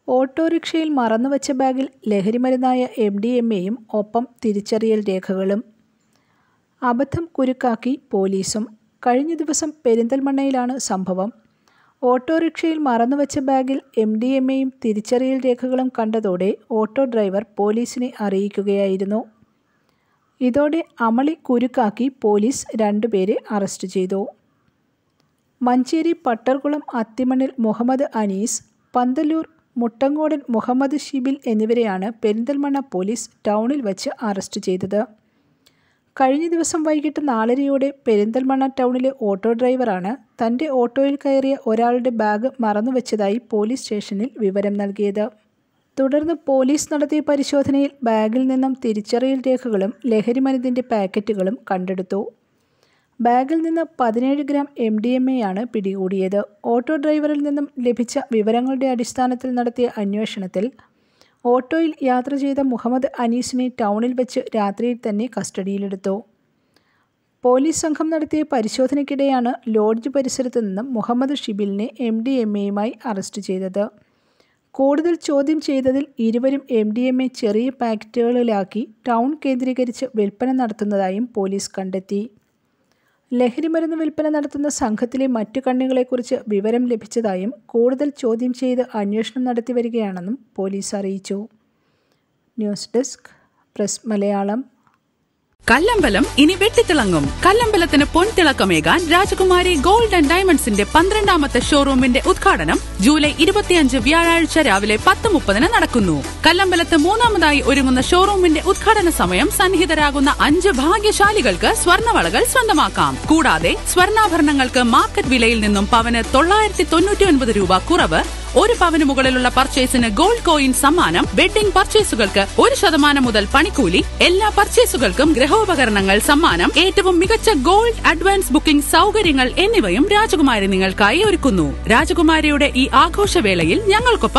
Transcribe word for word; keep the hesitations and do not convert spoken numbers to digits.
ഓട്ടോറിക്ഷയിൽ മറന്നുവച്ച ബാഗിൽ ലഹരിമരുന്നായ M D M എയും ഒപ്പം തിരിച്ചറിയൽ രേഖകളും. അബദ്ധം കുരുക്കാക്കി പോലീസും. കഴിഞ്ഞ ദിവസം പെരിന്തൽമണ്ണയിലാണ് സംഭവം. ഓട്ടോറിക്ഷയിൽ മറന്നുവച്ച ബാഗിൽ എം ഡി എം എയും തിരിച്ചറിയൽ രേഖകളും കണ്ടതോടെ ഓട്ടോ ഡ്രൈവർ പോലീസിനെ അറിയിക്കുകയായിരുന്നു. ഇതോടെ അമളി കുരുക്കാക്കി പോലീസ് രണ്ടുപേരെ അറസ്റ്റ് ചെയ്തു. മഞ്ചേരി പട്ടർകുളം അത്തിമണ്ണിൽ മുഹമ്മദ് അനീസ്, പന്തല്ലൂർ മുട്ടങ്ങോടൻ മുഹമ്മദ് ഷിബിൽ എന്നിവരെയാണ് പെരിന്തൽമണ്ണ പോലീസ് ടൗണിൽ വച്ച് അറസ്റ്റ് ചെയ്തത്. കഴിഞ്ഞ ദിവസം വൈകിട്ട് നാലരയോടെ പെരിന്തൽമണ്ണ ടൗണിലെ ഓട്ടോ ഡ്രൈവറാണ് തൻ്റെ ഓട്ടോയിൽ കയറിയ ഒരാളുടെ ബാഗ് മറന്നുവെച്ചതായി പോലീസ് സ്റ്റേഷനിൽ വിവരം നൽകിയത്. തുടർന്ന് പോലീസ് നടത്തിയ പരിശോധനയിൽ ബാഗിൽ നിന്നും തിരിച്ചറിയൽ രേഖകളും ലഹരിമരുന്നിൻ്റെ പാക്കറ്റുകളും കണ്ടെടുത്തു. ബാഗിൽ നിന്ന് പതിനേഴ് ഗ്രാം എം ഡി എം എയാണ് പിടികൂടിയത്. ഓട്ടോ ഡ്രൈവറിൽ നിന്നും ലഭിച്ച വിവരങ്ങളുടെ അടിസ്ഥാനത്തിൽ നടത്തിയ അന്വേഷണത്തിൽ ഓട്ടോയിൽ യാത്ര ചെയ്ത മുഹമ്മദ് അനീസിനെ ടൗണിൽ വെച്ച് രാത്രിയിൽ തന്നെ കസ്റ്റഡിയിലെടുത്തു. പോലീസ് സംഘം നടത്തിയ പരിശോധനയ്ക്കിടെയാണ് ലോഡ്ജ് പരിസരത്ത് നിന്നും മുഹമ്മദ് ഷിബിലിനെ എം ഡി എം എയുമായി അറസ്റ്റ് ചെയ്തത്. കൂടുതൽ ചോദ്യം ചെയ്തതിൽ ഇരുവരും എം ഡി എം എ ചെറിയ പാക്കറ്റുകളിലാക്കി ടൗൺ കേന്ദ്രീകരിച്ച് വിൽപ്പന നടത്തുന്നതായും പോലീസ് കണ്ടെത്തി. ലഹരിമരുന്ന് വിൽപ്പന നടത്തുന്ന സംഘത്തിലെ മറ്റു കണ്ണികളെക്കുറിച്ച് വിവരം ലഭിച്ചതായും കൂടുതൽ ചോദ്യം ചെയ്ത് അന്വേഷണം നടത്തി വരികയാണെന്നും പോലീസ് അറിയിച്ചു. News desk press Malayalam. Kallambalam ഇനി വെട്ടിത്തിളങ്ങും. കല്ലമ്പലത്തിന് പൊൻതിളക്കമേകാൻ രാജകുമാരി ഗോൾഡ് ആൻഡ് ഡയമണ്ട്സിന്റെ പന്ത്രണ്ടാമത്തെ ഷോറൂമിന്റെ ഉദ്ഘാടനം ജൂലൈ ഇരുപത്തിയഞ്ച് വ്യാഴാഴ്ച രാവിലെ പത്ത് മുപ്പതിന് നടക്കുന്നു. കല്ലമ്പലത്ത് മൂന്നാമതായി ഒരുങ്ങുന്ന ഷോറൂമിന്റെ ഉദ്ഘാടന സമയം സന്നിഹിതരാകുന്ന അഞ്ച് ഭാഗ്യശാലികൾക്ക് സ്വർണ്ണവളകൾ സ്വന്തമാക്കാം. കൂടാതെ സ്വർണ്ണാഭരണങ്ങൾക്ക് മാർക്കറ്റ് വിലയിൽ നിന്നും പവന് തൊള്ളായിരത്തി തൊണ്ണൂറ്റി ഒൻപത് രൂപ കുറവ്, ഒരു പവന് മുകളിലുള്ള പർച്ചേസിന് ഗോൾഡ് കോയിൻ സമ്മാനം, വെഡ്ഡിംഗ് പർച്ചേസുകൾക്ക് ഒരു ശതമാനം മുതൽ പണിക്കൂലി, എല്ലാ പർച്ചേസുകൾക്കും ഗൃഹോപകരണങ്ങൾ സമ്മാനം, ഏറ്റവും മികച്ച ഗോൾഡ് അഡ്വാൻസ് ബുക്കിംഗ് സൗകര്യങ്ങൾ എന്നിവയും രാജകുമാരി നിങ്ങൾക്കായി ഒരുക്കുന്നു. രാജകുമാരിയുടെ ഈ ആഘോഷവേളയിൽ ഞങ്ങൾക്കൊപ്പം